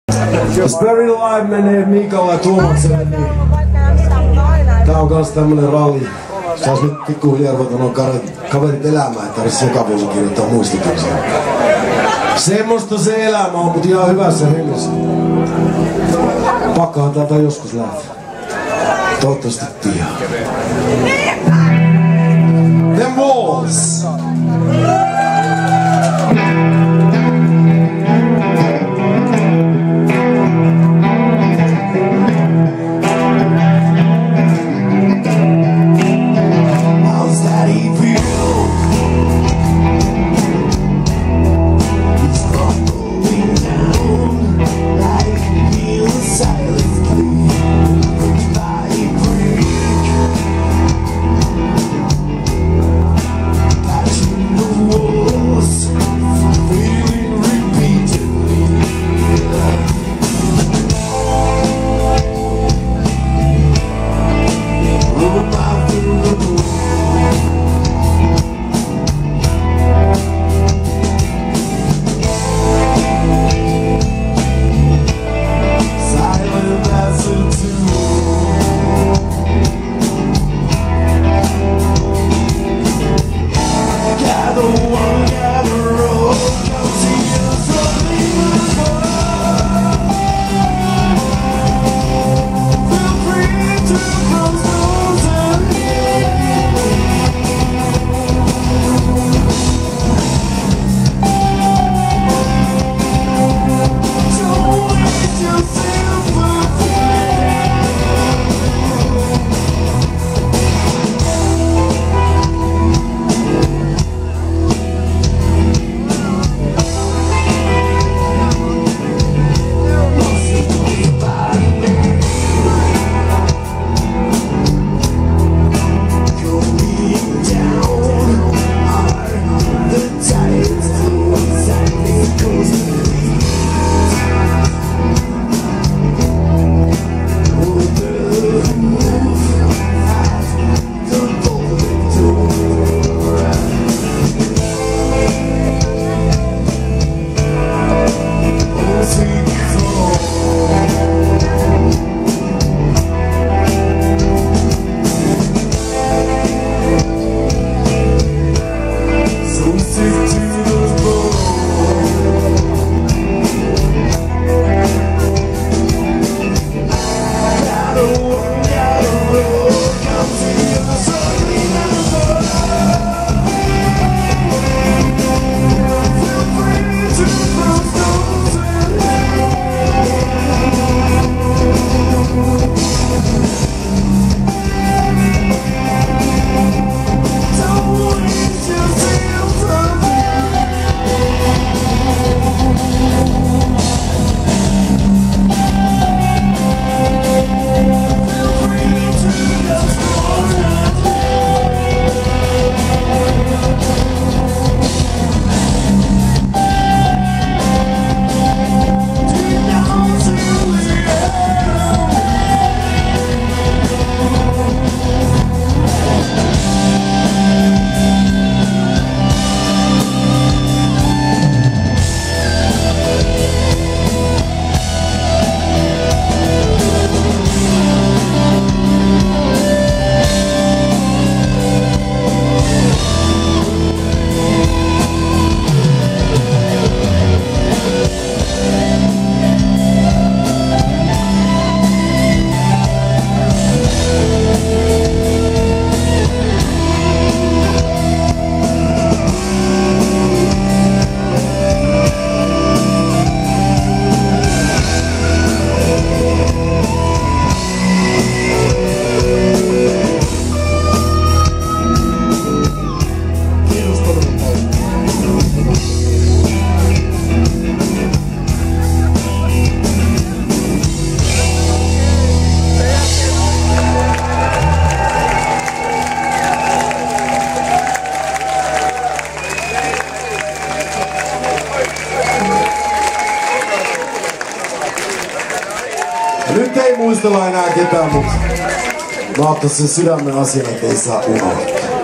Jos Very Live menee Miikalle ja Tuomakselle, niin tää on kans tämmönen ralli. Sais nyt pikkuhiljaa ruveta nuo kaverit elämään, että tarvitsi joka vuosi kirjoittaa muistikirjaa. Semmosta se elämä on, mut ihan hyvässä hengessä. Pakkahan täältä joskus lähtee. Toivottavasti pian. The Walls! Nyt ei muistella enää ketään, mutta mä ottaisin sen sydämen asian, ettei saa unohtaa.